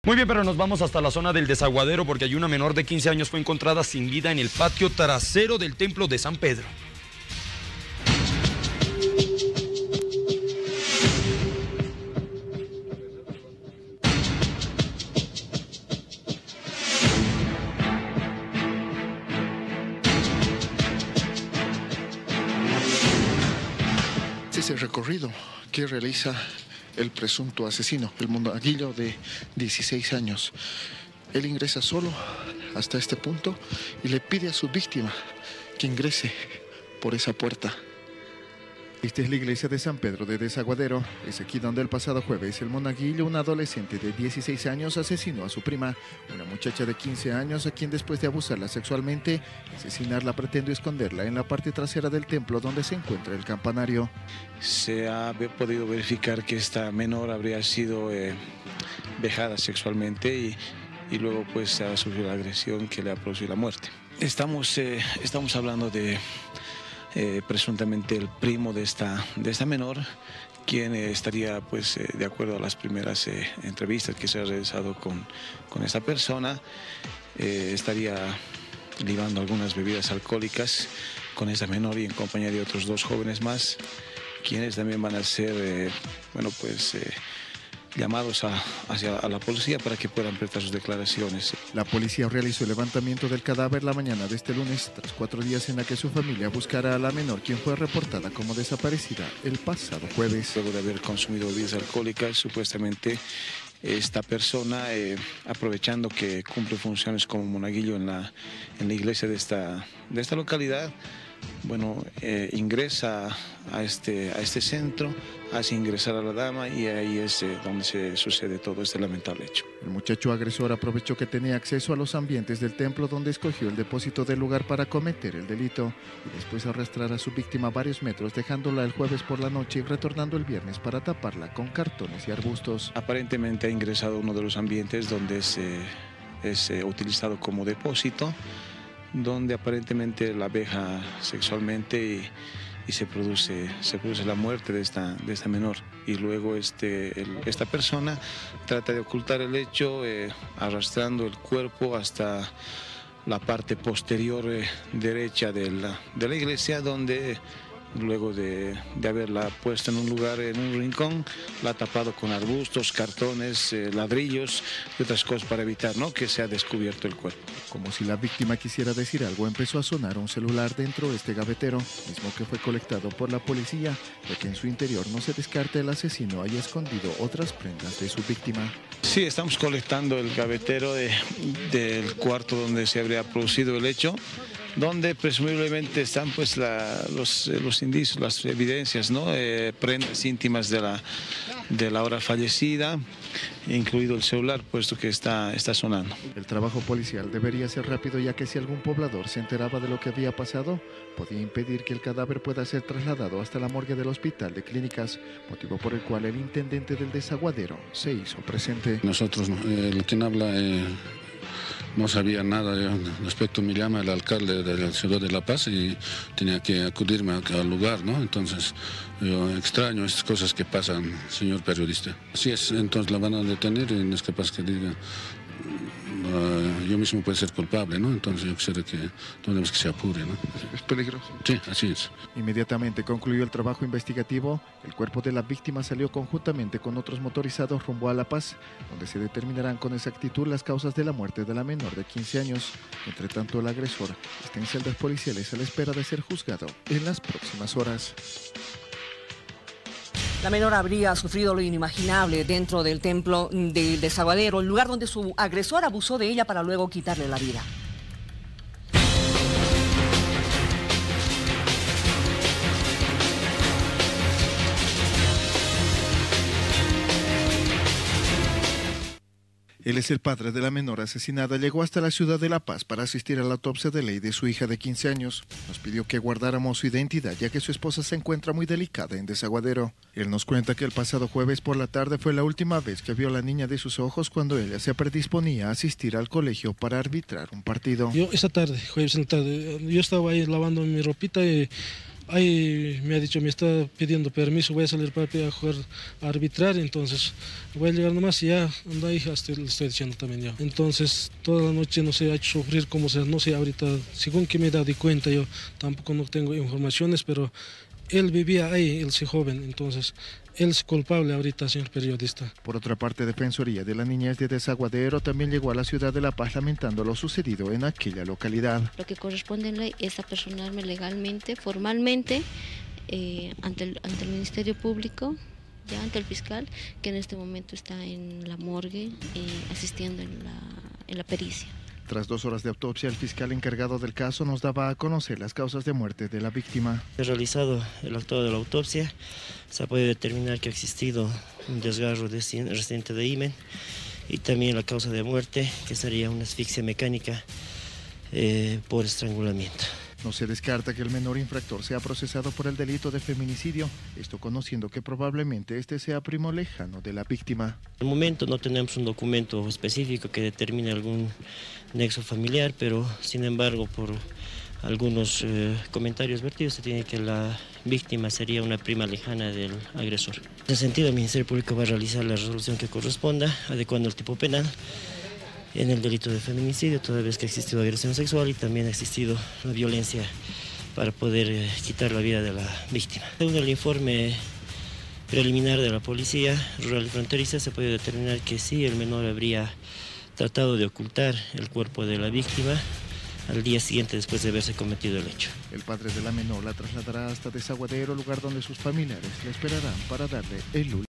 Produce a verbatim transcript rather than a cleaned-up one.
Muy bien, pero nos vamos hasta la zona del Desaguadero porque hay una menor de quince años fue encontrada sin vida en el patio trasero del templo de San Pedro. Este es el recorrido que realiza el presunto asesino, el monaguillo de dieciséis años. Él ingresa solo hasta este punto y le pide a su víctima que ingrese por esa puerta. Esta es la iglesia de San Pedro de Desaguadero. Es aquí donde el pasado jueves el monaguillo, un adolescente de dieciséis años, asesinó a su prima, una muchacha de quince años, a quien después de abusarla sexualmente, asesinarla pretendió esconderla en la parte trasera del templo donde se encuentra el campanario. Se ha podido verificar que esta menor habría sido eh, vejada sexualmente y, y luego pues ha sufrido la agresión que le ha producido la muerte. Estamos, eh, estamos hablando de Eh, presuntamente el primo de esta, de esta menor, quien eh, estaría, pues, eh, de acuerdo a las primeras eh, entrevistas que se ha realizado con, con esta persona, eh, estaría libando algunas bebidas alcohólicas con esta menor y en compañía de otros dos jóvenes más, quienes también van a ser, eh, bueno, pues, eh, llamados a, hacia, a la policía para que puedan prestar sus declaraciones. La policía realizó el levantamiento del cadáver la mañana de este lunes, tras cuatro días en la que su familia buscará a la menor, quien fue reportada como desaparecida el pasado jueves. Luego de haber consumido bebidas alcohólicas, supuestamente esta persona, eh, aprovechando que cumple funciones como monaguillo en la, en la iglesia de esta, de esta localidad, bueno, eh, ingresa a este, a este centro, hace ingresar a la dama y ahí es eh, donde se sucede todo este lamentable hecho. El muchacho agresor aprovechó que tenía acceso a los ambientes del templo donde escogió el depósito del lugar para cometer el delito y después arrastrar a su víctima varios metros, dejándola el jueves por la noche y retornando el viernes para taparla con cartones y arbustos. Aparentemente ha ingresado a uno de los ambientes donde es, eh, es eh, utilizado como depósito, donde aparentemente la veja sexualmente y, y se, produce, se produce la muerte de esta, de esta menor. Y luego este, el, esta persona trata de ocultar el hecho eh, arrastrando el cuerpo hasta la parte posterior eh, derecha de la, de la iglesia, donde luego de, de haberla puesto en un lugar, en un rincón, la ha tapado con arbustos, cartones, eh, ladrillos y otras cosas para evitar, ¿no?, que sea descubierto el cuerpo. Como si la víctima quisiera decir algo, empezó a sonar un celular dentro de este gavetero, mismo que fue colectado por la policía, ya que en su interior no se descarta el asesino haya escondido otras prendas de su víctima. Sí, estamos colectando el gavetero de, del cuarto donde se habría producido el hecho, donde presumiblemente están pues la, los, los indicios, las evidencias, ¿no? Eh, prendas íntimas de la, de la hora fallecida, incluido el celular, puesto que está, está sonando. El trabajo policial debería ser rápido, ya que si algún poblador se enteraba de lo que había pasado, podía impedir que el cadáver pueda ser trasladado hasta la morgue del Hospital de Clínicas, motivo por el cual el intendente del Desaguadero se hizo presente. Nosotros, eh, el quien habla... Eh... no sabía nada respecto, me llama el alcalde de la ciudad de La Paz y tenía que acudirme al lugar, ¿no? Entonces yo extraño estas cosas que pasan, señor periodista. Así es, entonces la van a detener y no es capaz que diga, uh, yo mismo puedo ser culpable, ¿no? Entonces yo quisiera que tenemos que se apure, ¿no? ¿Es peligroso? Sí, así es. Inmediatamente concluyó el trabajo investigativo, el cuerpo de la víctima salió conjuntamente con otros motorizados rumbo a La Paz, donde se determinarán con exactitud las causas de la muerte de la menor de quince años. Entre tanto, el agresor está en celdas policiales a la espera de ser juzgado en las próximas horas. La menor habría sufrido lo inimaginable dentro del templo del Desaguadero, el lugar donde su agresor abusó de ella para luego quitarle la vida. Él es el padre de la menor asesinada. Llegó hasta la ciudad de La Paz para asistir a la autopsia de ley de su hija de quince años. Nos pidió que guardáramos su identidad, ya que su esposa se encuentra muy delicada en Desaguadero. Él nos cuenta que el pasado jueves por la tarde fue la última vez que vio a la niña de sus ojos cuando ella se predisponía a asistir al colegio para arbitrar un partido. Yo esa tarde, jueves en la tarde, yo estaba ahí lavando mi ropita y Ahí me ha dicho, me está pidiendo permiso, voy a salir para a jugar a arbitrar, entonces voy a llegar nomás y ya, anda ahí, hasta le estoy diciendo también yo. Entonces toda la noche no sé, ha hecho sufrir como sea, no sé ahorita, según que me he dado cuenta, yo tampoco no tengo informaciones, pero él vivía ahí, él es joven, entonces él es culpable ahorita, señor periodista. Por otra parte, Defensoría de la Niñez de Desaguadero también llegó a la ciudad de La Paz lamentando lo sucedido en aquella localidad. Lo que corresponde en ley es apersonarme legalmente, formalmente, eh, ante, el, ante el Ministerio Público, ya ante el fiscal, que en este momento está en la morgue eh, asistiendo en la, en la pericia. Tras dos horas de autopsia, el fiscal encargado del caso nos daba a conocer las causas de muerte de la víctima. He realizado el acto de la autopsia, se ha podido determinar que ha existido un desgarro reciente de himen y también la causa de muerte, que sería una asfixia mecánica eh, por estrangulamiento. No se descarta que el menor infractor sea procesado por el delito de feminicidio, esto conociendo que probablemente este sea primo lejano de la víctima. Al momento no tenemos un documento específico que determine algún nexo familiar, pero sin embargo por algunos eh, comentarios vertidos se tiene que la víctima sería una prima lejana del agresor. En ese sentido, el Ministerio Público va a realizar la resolución que corresponda, adecuando el tipo penal en el delito de feminicidio, toda vez que ha existido agresión sexual y también ha existido la violencia para poder eh, quitar la vida de la víctima. Según el informe preliminar de la Policía Rural y Fronteriza, se puede determinar que sí, el menor habría tratado de ocultar el cuerpo de la víctima al día siguiente después de haberse cometido el hecho. El padre de la menor la trasladará hasta Desaguadero, lugar donde sus familiares la esperarán para darle el último.